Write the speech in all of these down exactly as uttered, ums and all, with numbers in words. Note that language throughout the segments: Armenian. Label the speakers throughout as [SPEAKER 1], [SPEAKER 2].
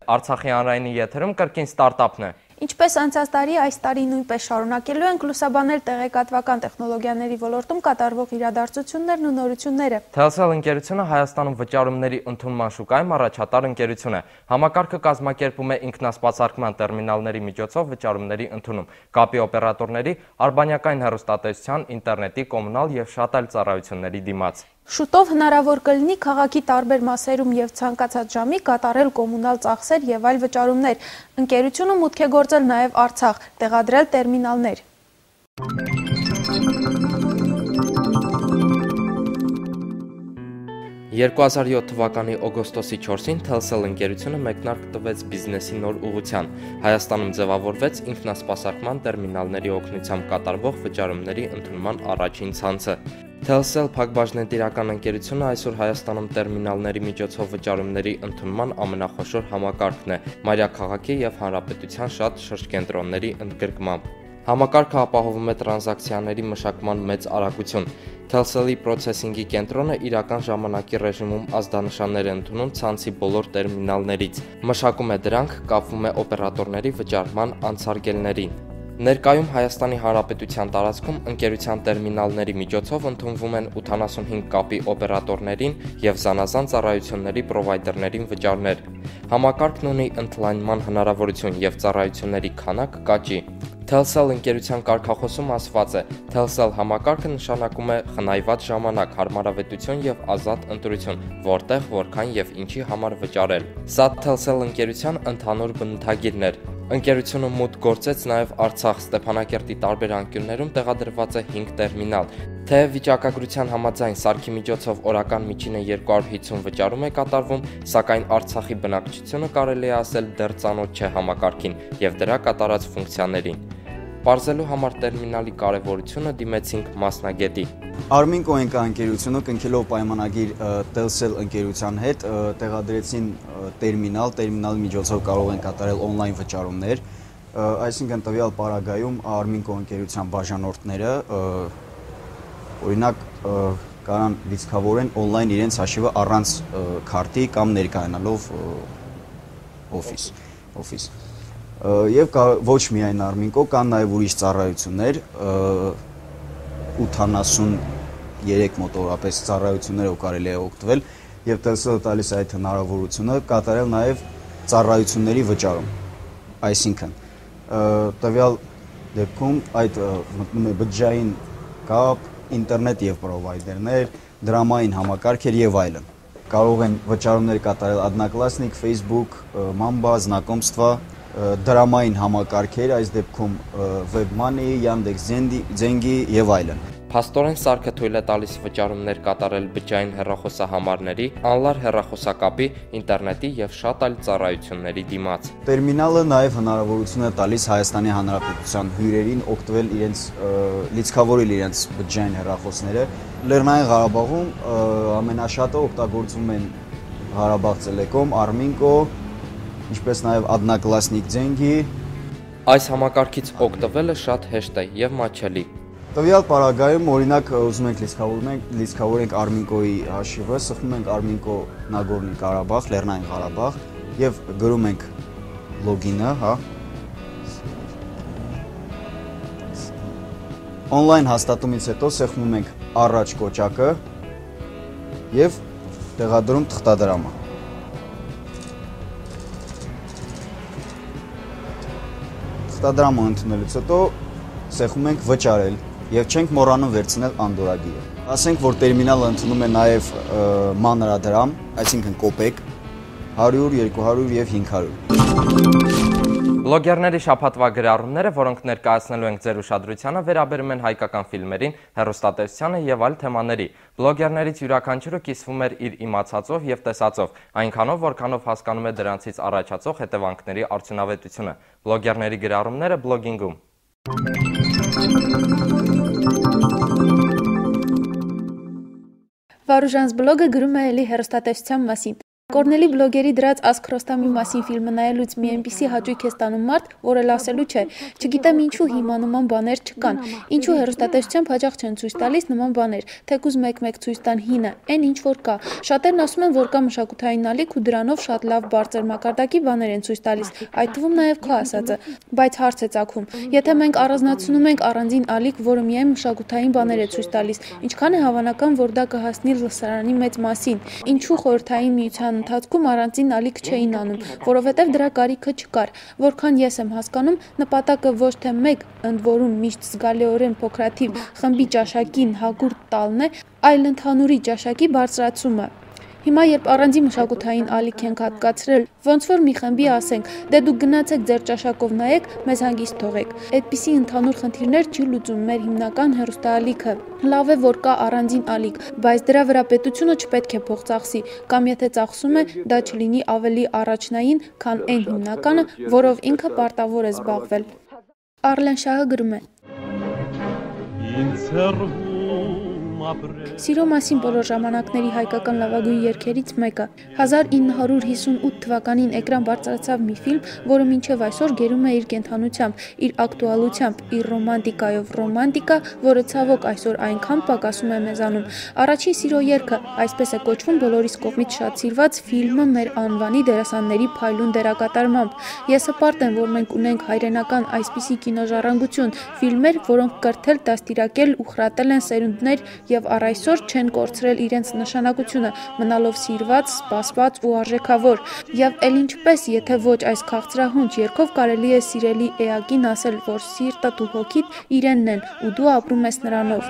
[SPEAKER 1] Արցախի հանրայինի եթերում կրկին ստարտափն է։
[SPEAKER 2] Ինչպես անցած տարի, այս տարի նույնպես շարունակելու ենք լուսաբանել տեղեկատվական տեխնոլոգիաների ոլորտում կատարվող իրադարձություններն ու նորությունները։
[SPEAKER 1] Telcel ընկերությունը Հայաստանում վճարումների ընդունման շուկայում առաջատար ընկերություն է։ Համակարգը կազմակերպում է ինքնասպասարկման տերմինալների միջոցով վճարումների ընդունում, կապի օպերատորների, արբանյակային հեռուստատեսության, ինտերնետի, կոմունալ եւ շատ այլ ծառայությունների դիմաց։
[SPEAKER 2] Շուտով հնարավոր կլինի քաղաքի տարբեր մասերում եւ ցանկացած ժամի կատարել կոմունալ ծախսեր եւ այլ վճարումներ։ Ընկերությունը մուտք է գործել նաեւ Արցախ, տեղադրել տերմինալներ։
[SPEAKER 1] երկու հազար յոթ թվականի օգոստոսի չորսին Telcel ընկերությունը մեկնարկ տվեց բիզնեսի նոր ուղղության։ Հայաստանում ձևավորվեց ինքնասպասարկման տերմինալների օգնությամբ կատարվող վճարումների ընդունման առաջին ցանցը։ Telcel փակbaşնետիրական ընկերությունը այսօր Հայաստանում տերմինալների միջոցով վճարումների ընդունման ամենախոշոր համակարգն է, մայրաքաղաքի եւ հանրապետության շատ շրջկենտրոնների ընդգրկմամբ։ Համակարգը ապահովում է տրանզակցիաների մշակման մեծ արագություն։ Telcel-ի պրոցեսինգի կենտրոնը իրական ժամանակի ռեժիմում ազդանշաններ է ընդունում ցանցի բոլոր տերմինալներից, մշակում է դրանք, կապվում է օպերատորների վճարման անցարգելներին։ Ներկայում Հայաստանի Հանրապետության տարածքում ընկերության տերմինալների միջոցով ընդունվում են ութանասունհինգ կապի օպերատորներին եւ զանազան ծառայությունների պրովայդերներին վճարներ։ Համակարգն ունի ընդլայնման հնարավորություն եւ ծառայությունների քանակ կաճի։ Telcel ընկերության կարգախոսում ասված է. Telcel համակարգը նշանակում է խնայված ժամանակ, հարմարավետություն եւ ազատ ընտրություն, որտեղ, որքան եւ ինչի համար վճարել։ Սա Telcel ընկերության ընդհանուր բնութագիրն էր։ Ընկերությունը մուտք գործեց նաև Արցախ, Ստեփանակերտի տարբեր անկյուններում տեղադրված է հինգ տերմինալ։ Թեև վիճակագրության համաձայն սարքի միջոցով օրական միջինը երկու հարյուր հիսուն վճարում է կատարվում, սակայն Արցախի բնակչությունը կարելի է ասել դեռ ծանոթ չէ համակարգին եւ դրա կատարած ֆունկցիաներին։ Պարզելու համար տերմինալի կարևորությունը դիմեցինք մասնագետի։
[SPEAKER 3] Arminco ընկերությունը կնքելով պայմանագիր Telcel ընկերության հետ տեղադրեցին տերմինալ, տերմինալի միջոցով կարող են կատարել on-line վճարումներ, այսինքն տվյալ պարագայում Arminco ընկերության բաժանորդները օրինակ կարան լիցքավորեն on-line իրենց հաշիվը առանց քարտի կամ ներկայանալով օֆիս, օֆիս։ Եվ ոչ միայն Arminco, կան նաև ուրիշ ծառայություններ, ութանասուներեք մոտորապես ծառայություններով կարելի է օգտվել եւ Telcel-ը տալիս է այդ հնարավորությունը կատարել նաև ծառայությունների վճարում։ Այսինքն, տվյալ դեպքում այդ մտնում է բջջային կապ, ինտերնետ եւ պրովայդերներ, դրամային համակարգեր եւ այլն։ Կարող են վճարումներ կատարել Одноклассник, Facebook, Mamba, Знакомства, դրամային համակարգեր, այս դեպքում WebMoney, Yandex.Деньги եւ այլն։
[SPEAKER 1] Փաստորեն սարքը թույլ է տալիս վճարումներ կատարել բջջային հեռախոսահամարների, անլար հեռախոսակապի, ինտերնետի եւ շատ այլ ծառայությունների դիմաց։
[SPEAKER 3] Տերմինալը նաեւ հնարավորություն է տալիս Հայաստանի Հանրապետության հյուրերին օգտվել իրենց լիցքավորել իրենց բջջային հեռախոսները։ Լեռնային Ղարաբաղում ամենաշատը օգտագործում են Ղարաբաղ Telecom, Arminco, ինչպես նաև Одноклассник.Деньги։
[SPEAKER 1] Այս համակարգից օգտվելը շատ հեշտ է եւ մատչելի։
[SPEAKER 3] Տվյալ պարագայում օրինակ ուզում ենք լիցքավորենք Arminco-ի հաշիվը, սխմում ենք Arminco Nagorny Karabakh, Լեռնային Ղարաբաղ եւ գրում ենք լոգինը, հա։ On-line հաստատումից հետո սեղմում ենք առաջ կոճակը եւ տեղադրում թղթադրամը։ Թղթադրամը ընդունելուց հետո սեղմում ենք վճարել եւ չենք մոռանում վերցնել անդորագիրը։ Ասենք, որ տերմինալը ընդունում է նաեւ մանրադրամ, այսինքն կոպեկ, հարյուր, երկու հարյուր եւ հինգ հարյուր։
[SPEAKER 1] Բլոգերների շաբաթվա գրառումները, որոնք ներկայացնելու ենք ձեր ուշադրությանը, վերաբերում են հայկական ֆիլմերին, հեռուստատեսությանը եւ այլ թեմաների։ Բլոգերներից յուրաքանչյուրը կիսվում էր իր իմացածով եւ տեսածով, այնքանով, որքանով հասկանում է դրանցից առաջացող հետևանքների արդյունավետությունը։ Բլոգերների գրառումները բլոգինգում։
[SPEAKER 2] Վարուժանց բլոգը գրում է էլի հեռուստատեսության մասին։ Կորնելի բլոգերի դրած Ասք Ռոստամի մասին ֆիլմը նայելուց մի այնպիսի հաճույք է ստանում մարդ, որը լասելու չէ։ Չգիտեմ ինչու հիմա նման բաներ չկան։ Ինչու հեռուստատեսությամբ հաճախ չեն ցույց տալիս նման բաներ, թեկուզ մեկ-մեկ ցույց տան հինը, այն ինչ որ կա։ Շատերն ասում են, որ կա մշակութային ալիք ու դրանով շատ լավ բարձր մակարդակի բաներ են ցույց տալիս, այդ թվում նաև քո ասածը։ Բայց հարց է ծագում, եթե մենք առանձնացնում ենք առանձին ալիք, որը միայն մշակութային բաներ է ցույց տալիս, ինչքան է հավանական, որ դա կհասնի լսարանի մեծ մասին։ Ինչու խորհրդային միության ընթացքում առանձին ալիք չէին անում, որովհետև դրա կարիքը չկար։ Որքան ես եմ հասկանում, նպատակը ոչ թե մեկ, ընդ որում միշտ զգալիորեն փոքրաթիվ խմբի ճաշակին հագուրտ տալն է, այլ ընդհանուրի ճաշակի բարձրացումը։ Հիմա երբ առանձին մշակութային ալիք ենք հատկացրել, ոնց որ մի խմբի ասենք, դե դուք գնացեք ձեր ճաշակով նայեք, մեզ հանգիստ թողեք։ Այդպիսի ընդհանուր խնդիրներ չի լուծում մեր հիմնական հեռուստաալիքը։ Լավ է, որ կա առանձին ալիք, բայց դրա վրա պետությունը չպետք է փող ծախսի, կամ եթե ծախսում է, դա չլինի ավելի առաջնային, քան այն հիմնականը, որով ինքը պարտավոր է զբաղվել։ Արլեն Շահը գրում է. Սիրո մասին բոլոր ժամանակների հայկական լավագույն երգերից մեկը։ հազար ինը հարյուր հիսունութ թվականին էկրան բարձրացավ մի ֆիլմ, որը մինչև այսօր գերում է իր կենթանությամբ, իր ակտուալությամբ, իր ռոմանտիկայով ռոմանտիկա, որը ցավոք այսօր այնքան պակասում է մեզանում։ Առաջին սիրո երգը, այսպես է կոչվում բոլորիս կողմից շատ սիրված ֆիլմը մեր անվանի դերասանների փայլուն դերակատարմամբ։ Ես հպարտ եմ, որ մենք ունենք հայրենական այսպիսի կինոժառանգություն, ֆիլմեր, որոնք կրթել, դաստիարակել ու խրատել են սերունդներ և առ այսօր չեն կորցրել իրենց նշանակությունը, մնալով սիրված, սպասված ու արժեքավոր։ Եվ էլ ինչպես, եթե ոչ այս քաղցրահունչ երգով կարելի է սիրելի էակին ասել, որ սիրտդ ու հոգիդ իրենն են, ու դու ապրում ես նրանով։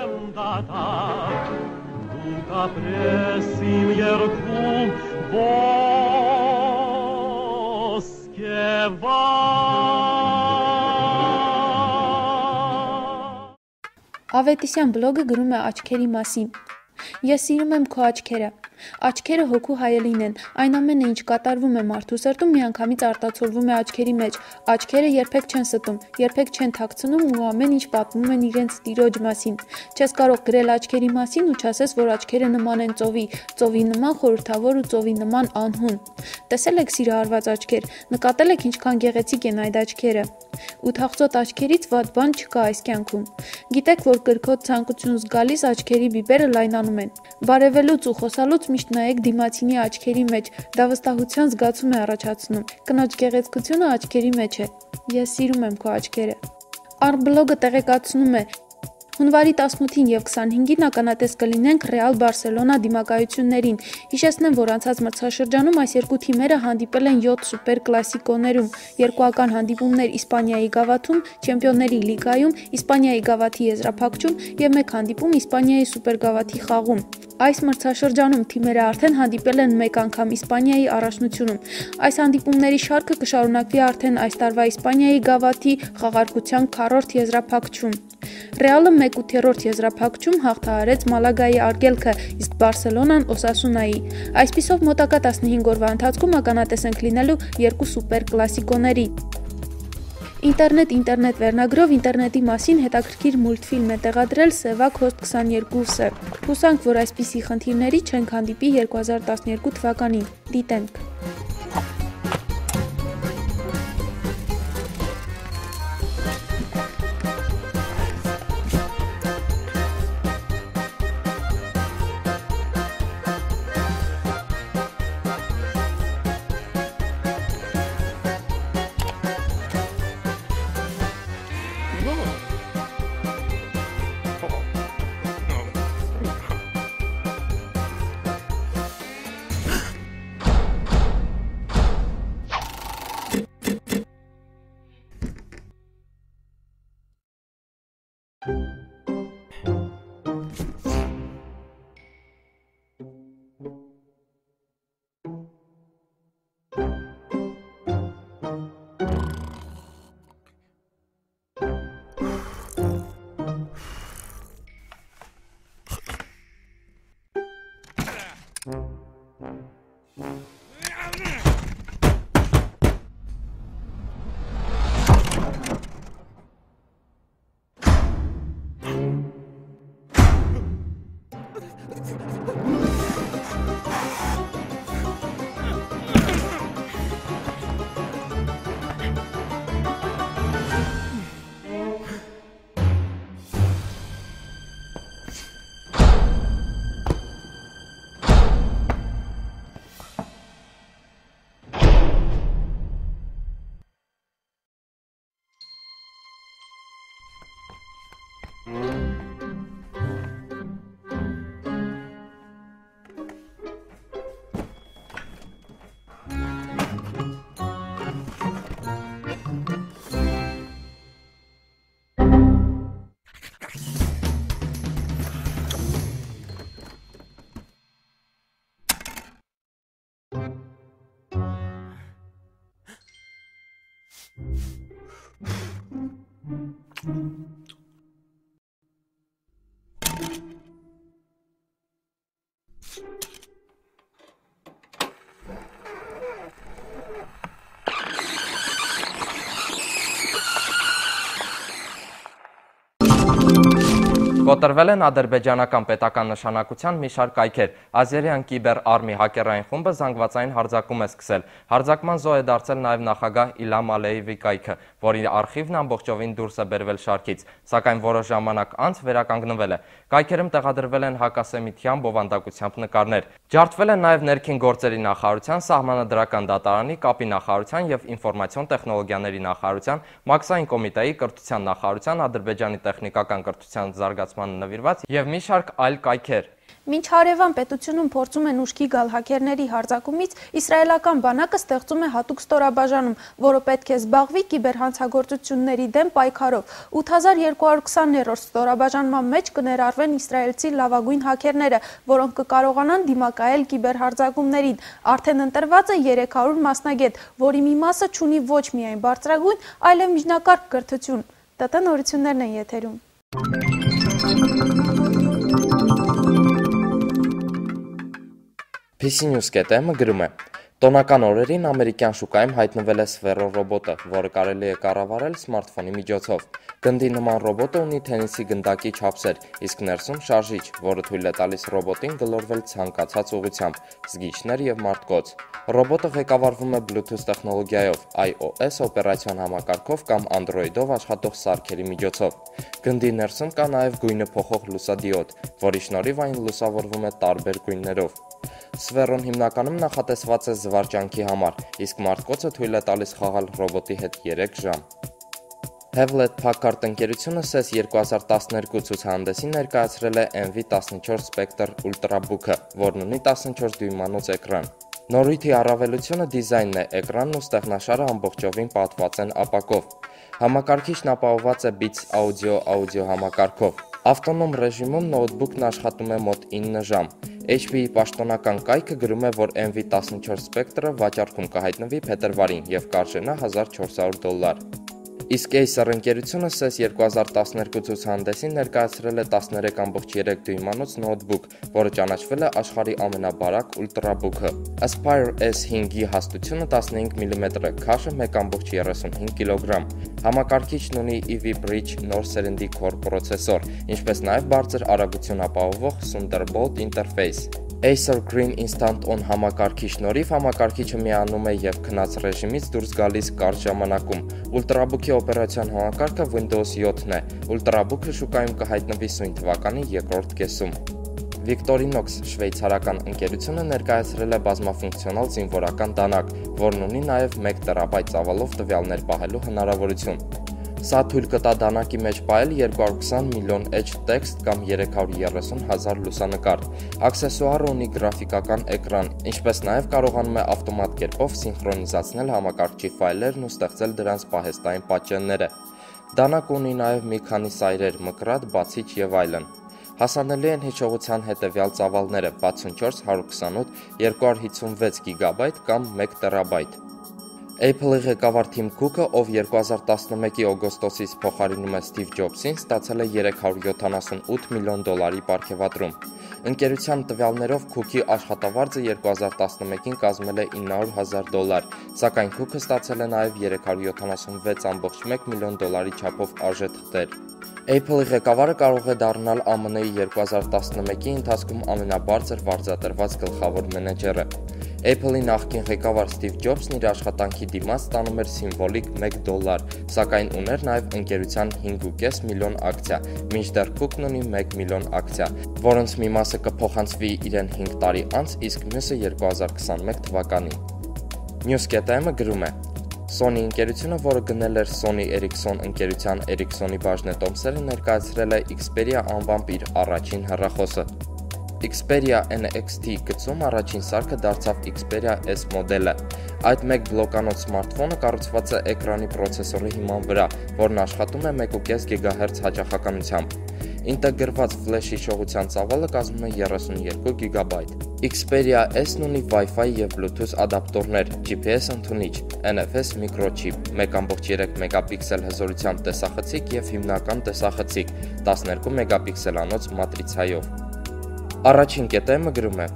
[SPEAKER 2] Ավետիսյան բլոգը գրում է աչքերի մասին։ Ես սիրում եմ քո աչքերը։ Աչքերը հոգու հայելին են, այն ամենը, ինչ կատարվում է մարդու սրտում, միանգամից արտացոլվում է աչքերի մեջ։ Աչքերը երբեք չեն ստում, երբեք չեն թաքցնում ու ամեն ինչ պատմում են իրենց տիրոջ մասին։ Չես կարող գրել աչքերի մասին ու չասես, որ աչքերը նման են ծովի, ծովի նման խորհրդավոր ու ծովի նման անհուն։ Տեսել եք սիրահարված աչքեր, նկատել եք ինչքան գեղեցիկ են այդ աչքերը։ Ու թախծոտ աչքերից վատ բան չկա այս կյանքում։ Գիտեք, որ կրքոտ ցանկություն զգալիս աչքերի բիբերը լայնանում են։ Բարևելուց ու խոսալուց միշտ նայեք դիմացինի աչքերի մեջ, դա վստահության զգացում է առաջացնում։ Կնոջ գեղեցկությունը աչքերի մեջ է։ Ես սիրում եմ քո աչքերը։ Արբլոգը տեղեկացնում է. Հունվարի տասնութին և քսանհինգին ականատես կլինենք Ռեալ Բարսելոնա դիմակայություններին։ Հիշեցնեմ, որ անցած մրցաշրջանում այս երկու թիմերը հանդիպել են յոթ սուպեր կլասիկոներում, երկուական հանդիպումներ Իսպանիայի գավաթում, Չեմպիոնների լիգայում, Իսպանիայի գավաթի եզրափակչում և մեկ հանդիպում Իսպանիայի սուպերգավաթի խաղում։ Այս մրցաշրջանում թիմերը արդեն հանդիպել են մեկ անգամ Իսպանիայի առաջնությունում։ Այս հանդիպումների շարքը կշարունակվի արդեն այս տարվա Իսպանիայի գավաթի խաղարկության քառորդ եզրափակչում։ Ռեալը մեկ ութերորդ եզրափակչում հաղթահարեց Մալագայի արգելքը, իսկ Բարսելոնան Օսասունայի։ Այսպիսով մոտակա տասնհինգ օրվա ընթացքում ականատես ենք լինելու երկու սուպեր կլասիկոների։ Ինտերնետ ինտերնետ վերնագրով ինտերնետի մասին հետաքրքիր մուլտֆիլմ է տեղադրել Սևակ Հոստ քսաներկուսը։ Հուսանք, որ այսպիսի խնդիրների չենք հանդիպի երկու հազար տասներկու թվականին։ Դիտենք։
[SPEAKER 1] Կոտրվել են ադրբեջանական պետական նշանակության մի շարք կայքեր։ Ազերիան կիբեր արմի հակերային խումբը զանգվածային հարձակում է սկսել։ Հարձակման զոհ է դարձել նաև նախագահ Իլհամ Ալիևի կայքը, որի արխիվն ամբողջովին դուրս է բերվել շարքից, սակայն որոշ ժամանակ անց վերականգնվել է։ Կայքերում տեղադրվել են հակասեմիտյան բովանդակությամբ նկարներ։ Ջարդվել են նաև ներքին գործերի նախարարության, սահմանադրական դատարանի, կապի նախարարության և ինֆորմացիոն տեխնոլոգիաների նախարարության, մաքսային կոմիտեի, կրթության նախարարության, Ադրբեջանի տեխնիկական կրթության զարգացմանը նվիրված և մի շարք այլ կայքեր։
[SPEAKER 2] Մինչ հարևան պետությունում փորձում են ուշքի գալ հաքերների հարձակումից, իսրայելական բանակը ստեղծում է հատուկ ստորաբաժանում, որը պետք է զբաղվի կիբերհանցագործությունների դեմ պայքարով։ ութ հազար երկու հարյուր քսաներորդ ստորաբաժանման մեջ կներառվեն իսրայելցի լավագույն հաքերները, որոնք կկարողանան դիմակայել կիբերհարձակումներին։ Արդեն ընտրված է երեք հարյուր մասնագետ, որի մի մասը չունի ոչ միայն բարձրագույն, այլև միջնակարգ կրթություն։ ՏՏ նորություններն են եթերում։
[SPEAKER 1] P C News կետ em-ը գրում է. Տոնական օրերին ամերիկյան շուկայում հայտնվել է Sphero ռոբոտը, որը կարելի է կառավարել սմարթֆոնի միջոցով։ Գնդի նման ռոբոտը ունի թենիսի գնդակի չափսեր, իսկ ներսում շարժիչ, որը թույլ է տալիս ռոբոտին գլորվել ցանկացած ուղղությամբ, զգիչներ և մարտկոց։ Ռոբոտը ղեկավարվում է Bluetooth տեխնոլոգիայով, iOS օպերացիոն համակարգով կամ Android-ով աշխատող սարքերի միջոցով։ Գնդի ներսում կա նաև գույնը փոխող լուսադիոդ, որի շնորհիվ այն լուսավորվում է տարբեր գույներով։ Sphero-ն հիմնականում նախատեսված է զվարճանքի համար, իսկ մարտկոցը թույլ է տալիս խաղալ ռոբոտի հետ երեք ժամ։ Hewlett Packard ընկերությունը սես երկու հազար տասներկու ցուցահանդեսին ներկայացրել է M V տասնչորս Spectre Ultrabook-ը, որն ունի տասնչորս դյույմանոց էկրան։ Նորույթի առավելությունը դիզայնն է, էկրանն ու ստեղնաշարը ամբողջովին պատված են ապակով։ Համակարգիչն ապահովված է Beats Audio աուդիո համակարգով։ Ավտոնոմ ռեժիմում նոթբուքն աշխատում է մոտ ինը ժամ։ H P-ի պաշտոնական կայքը գրում է, որ M V տասնչորս Spectre-ը վաճառքում կհայտնվի փետրվարին և կարժենա հազար չորս հարյուր դոլար։ Իսկ Acer ընկերությունը սես երկու հազար տասներկու ցուցահանդեսին ներկայացրել է տասներեք կόμma երեք դյույմանոց նոթբուք, որը ճանաչվել է աշխարհի ամենաբարակ ուլտրաբուքը։ Aspire S հինգի հաստությունը տասնհինգ միլիմետր է, քաշը մեկ կόμma երեսունհինգ կիլոգրամ։ Համակարգիչն ունի Ivy Bridge նոր սերնդի Core պրոցեսոր, ինչպես նաև բարձր արագություն ապահովող Thunderbolt ինտերֆեյս։ Acer Green Instant On համակարգի շնորհիվ համակարգիչը միանում է և քնած ռեժիմից դուրս գալիս կարճ ժամանակում։ Ultrabook-ի օպերացիոն համակարգը Windows յոթն է։ Ultrabook-ը շուկայում կհայտնվի սույն թվականի երկրորդ կեսում։ Victorinox շվեյցարական ընկերությունը ներկայացրել է բազմաֆունկցիոնալ զինվորական դանակ, որն ունի նաև մեկ տերաբայթ ծավալով տվյալներ պահելու հնարավորություն։ Սա թույլ կտա դանակի մեջ պահել երկու հարյուր քսան միլիոն էջ տեքստ կամ երեք հարյուր երեսուն հազար լուսանկար։ Աքսեսուարը ունի գրաֆիկական էկրան, ինչպես նաև կարողանում է ավտոմատ կերպով սինխրոնիզացնել համակարգչի ֆայլերն ու ստեղծել դրանց պահեստային պատճենները։ Դանակը ունի նաև մի քանի սայրեր, մկրատ, բացիչ և այլն։ Հասանելի են հիշողության հետևյալ ծավալները՝ վաթսունչորս, հարյուր քսանութ, երկու հարյուր հիսունվեց գիգաբայթ կամ մեկ տերաբայթ։ Apple-ի ղեկավար Թիմ Քուքը, ով երկու հազար տասնմեկի օգոստոսից փոխարինում է Սթիվ Ջոբսին, ստացել է երեք հարյուր յոթանասունութ միլիոն դոլարի պարգևատրում։ Ընկերության տվյալներով Քուքի աշխատավարձը երկու հազար տասնմեկին կազմել է ինը հարյուր հազար դոլար, սակայն Քուքը ստացել է նաև երեք հարյուր յոթանասունվեց կόμma մեկ միլիոն դոլարի չափով արժեթղթեր։ Apple-ի ղեկավարը կարող է դառնալ Α M N-ի երկու հազար տասնմեկի ընթացքում ամենաբարձր վարձատրված գլխավոր մենեջերը։ Apple-ի նախկին ղեկավար Սթիվ Ջոբսն իր աշխատանքի դիմաց ստանում էր սիմվոլիկ մեկ դոլար, սակայն ուներ նաև ընկերության հինգ ու կես միլիոն ակցիա, մինչդեռ Քուքն ունի մեկ միլիոն ակցիա, որոնց մի մասը կփոխանցվի իրեն հինգ տարի անց, իսկ մյուսը երկու հազար քսանմեկ թվականին։ News կետ em-ը գրում է. Sony ընկերությունը, որը գնել էր Sony Ericsson ընկերության Ericsson-ի բաժնետոմսերը, ներկայացրել է Xperia անվամբ իր առաջին հեռախոսը։ Xperia N X T գծում առաջին սարքը դարձավ Xperia S մոդելը։ Այդ մեկ բլոկանոց սմարթֆոնը կառուցված է էկրանի պրոցեսորի հիման վրա, որն աշխատում է մեկ ու կես գիգահերց հաճախականությամբ։ Ինտեգրված ֆլեշ հիշողության ծավալը կազմում է երեսունյոթ գիգաբայթ։ Xperia S-ն ունի Wi-Fi և Bluetooth ադապտորներ, G P S ընդունիչ, N F S միկրոչիպ, մեկ կόμma երեք մեգապիքսել հզորությամբ տեսախցիկ և հիմնական տեսախցիկ, տասներկու մեգապիքսելանոց մատրիցայով։ Առաջին կետ em-ը գրում է.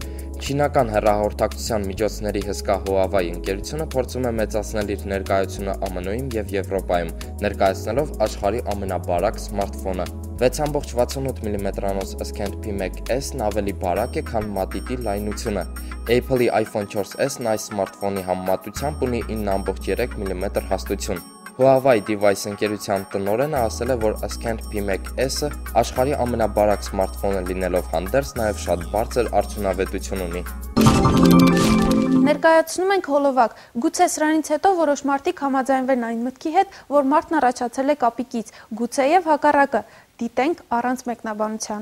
[SPEAKER 1] Չինական հեռահաղորդակցության միջոցների հսկա Huawei ընկերությունը փորձում է մեծացնել իր ներկայությունը Ամն-ում և Եվրոպայում, ներկայացնելով աշխարհի ամենաբարակ սմարթֆոնը։ վեց կόμma վաթսունութ միլիմետրանոց Scan P one S-ն ավելի բարակ է, քան մատիտի լայնությունը։ Apple-ի iPhone four S-ն այս սմարթֆոնի համեմատությամբ ունի ինը կόμma երեք միլիմետր հաստություն։ Huawei Device ընկերության տնօրենը ասել է, որ Scan P one S-ը աշխարհի ամենաբարակ սմարթֆոնը լինելով հանդերձ նաև շատ բարձր արդյունավետություն ունի։
[SPEAKER 2] Ներկայացնում ենք հոլովակ, գուցե սրանից հետո որոշ մարդիկ համաձայնվեն այն մտքի հետ, որ մարդն առաջացել է կապիկից, գուցե եւ հակառակը, դիտենք առանց մեկնաբանության։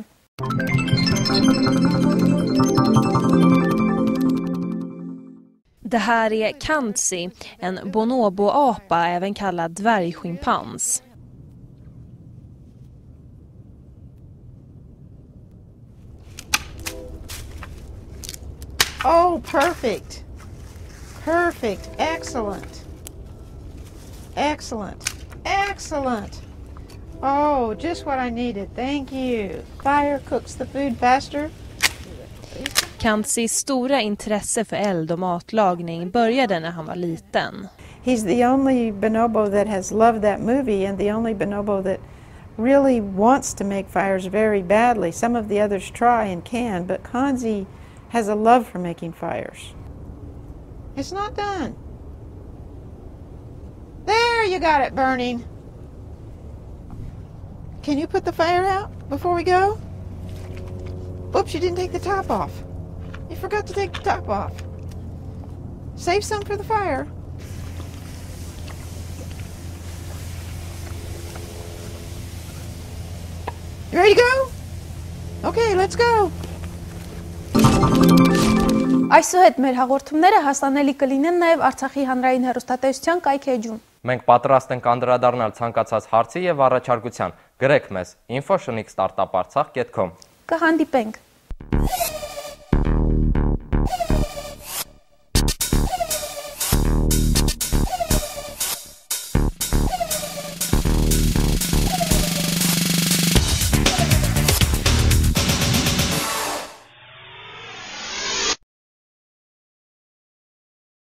[SPEAKER 4] Det här är Kanzi, en bonobo-apa, även kallad dvärgschimpans.
[SPEAKER 5] Oh, perfect. Perfect. Excellent. Excellent. Excellent. Oh, just what I needed. Thank you. Fire cooks the food faster.
[SPEAKER 4] Kanzis stora intresse för eld och matlagning började när han var liten.
[SPEAKER 5] He's the only bonobo that has loved that movie and the only bonobo that really wants to make fires very badly. Some of the others try and can, but Kanzi has a love for making fires. It's not done. There, you got it burning. Can you put the fire out before we go? Oops, you didn't take the top off. You forgot to take the top off. Save some for the fire. You ready to go? Okay, let's go.
[SPEAKER 2] Այսուհետ մեր հաղորդումները հասանելի կլինեն նաև Արցախի հանրային հեռուստատեսության կայքէջում։
[SPEAKER 1] Մենք պատրաստ ենք անդրադառնալ ցանկացած հարցի եւ առաջարկության։ Գրեք մեզ info at startup artsakh dot com։
[SPEAKER 2] Կհանդիպենք։